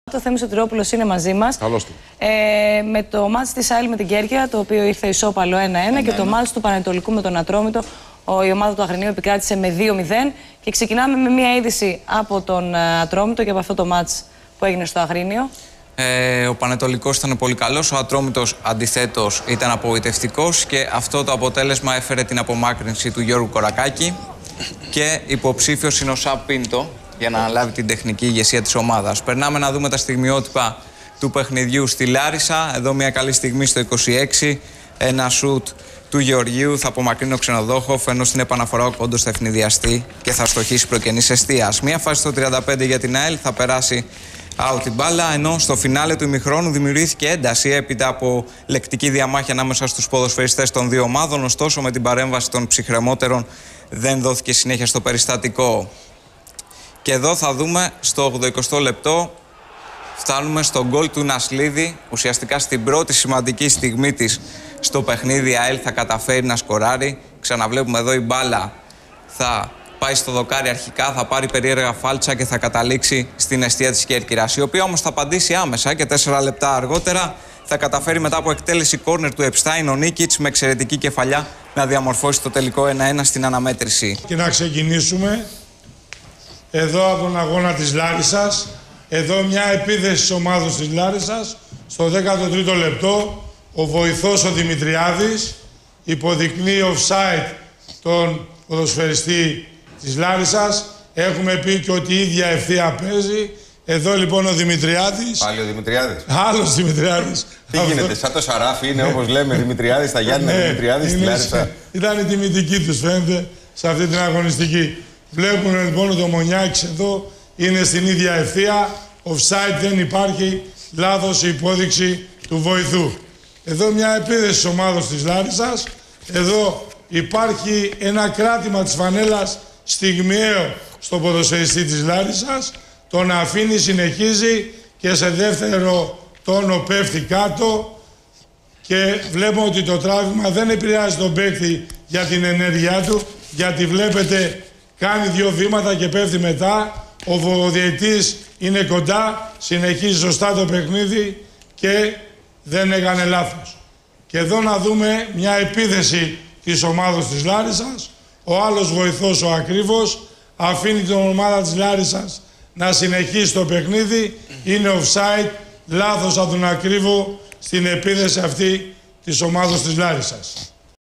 Το Θέμης Σωτηρόπουλος είναι μαζί μας. Καλώς του. Με το μάτς της ΑΕΛ με την Κέρκυρα, το οποίο ήρθε ισόπαλο 1-1, και το μάτς του Πανετολικού με τον Ατρόμητο, η ομάδα του Αγρινίου επικράτησε με 2-0. Και ξεκινάμε με μια είδηση από τον Ατρόμητο και από αυτό το μάτς που έγινε στο Αγρίνιο. Ο Πανετολικός ήταν πολύ καλός, ο Ατρόμητος αντιθέτως ήταν απογοητευτικός και αυτό το αποτέλεσμα έφερε την απομάκρυνση του Γιώργου Κορακάκη και υποψήφιος είναι ο Σαπ Πίντο για να αναλάβει την τεχνική ηγεσία της ομάδας. Περνάμε να δούμε τα στιγμιότυπα του παιχνιδιού στη Λάρισα. Εδώ μια καλή στιγμή στο 26, ένα σουτ του Γεωργίου θα απομακρύνει ο Ξενοδόχοφ, ενώ στην επαναφορά ο Κόντος θα ευνηδιαστεί και θα στοχίσει προκενής εστίας. Μια φάση στο 35 για την ΑΕΛ, θα περάσει out την μπάλα, ενώ στο φινάλε του ημιχρόνου δημιουργήθηκε ένταση έπειτα από λεκτική διαμάχη ανάμεσα στους ποδοσφαιριστές των δύο ομάδων. Ωστόσο, με την παρέμβαση των ψυχρεμότερων δεν δόθηκε συνέχεια στο περιστατικό. Και εδώ θα δούμε στο 80 λεπτό, φτάνουμε στο γκολ του Νασλίδη, ουσιαστικά στην πρώτη σημαντική στιγμή της στο παιχνίδι. ΑΕΛ θα καταφέρει να σκοράρει. Ξαναβλέπουμε εδώ η μπάλα θα πάει στο δοκάρι αρχικά, θα πάρει περίεργα φάλτσα και θα καταλήξει στην εστία της Κέρκυρας, η οποία όμως θα απαντήσει άμεσα και 4 λεπτά αργότερα θα καταφέρει μετά από εκτέλεση κόρνερ του Επστάιν ο Νίκιτς με εξαιρετική κεφαλιά να διαμορφώσει το τελικό 1-1 στην αναμέτρηση. Και να ξεκινήσουμε εδώ από τον αγώνα της Λάρισσας. Εδώ μια επίθεση της ομάδας της Λάρισσας. Στο 13ο λεπτό ο βοηθός ο Δημητριάδης υποδεικνύει offside τον ποδοσφαιριστή της Λάρισσας. Έχουμε πει και ότι η ίδια ευθεία παίζει. Εδώ λοιπόν ο Δημητριάδης. Πάλι ο Δημητριάδης. Άλλος Δημητριάδης. Τι γίνεται, σαν το Σαράφι είναι όπως λέμε Δημητριάδης, τα Γιάννη Δημητριάδης στη Λάρισα. Ήταν η τιμητική τους φαίνεται σε αυτή την αγωνιστική. Βλέπουν λοιπόν ότι ο Μονιάκης εδώ είναι στην ίδια ευθεία. Offside δεν υπάρχει. Λάθος η υπόδειξη του βοηθού. Εδώ μια επίθεση της ομάδας της Λάρισσας. Εδώ υπάρχει ένα κράτημα της φανέλας στιγμιαίο στο ποδοσφαιριστή της Λάρισσας. Τον αφήνει, συνεχίζει και σε δεύτερο τόνο πέφτει κάτω. Και βλέπουμε ότι το τράβημα δεν επηρεάζει τον παίκτη για την ενέργειά του, γιατί βλέπετε κάνει 2 βήματα και πέφτει μετά. Ο διαιτητής είναι κοντά, συνεχίζει σωστά το παιχνίδι και δεν έκανε λάθος. Και εδώ να δούμε μια επίθεση της ομάδας της Λάρισσας. Ο άλλος βοηθός, ο Ακρίβος, αφήνει την ομάδα της Λάρισσας να συνεχίσει το παιχνίδι. Είναι offside, λάθος από τον Ακρίβο στην επίθεση αυτή της ομάδας της Λάρισσας.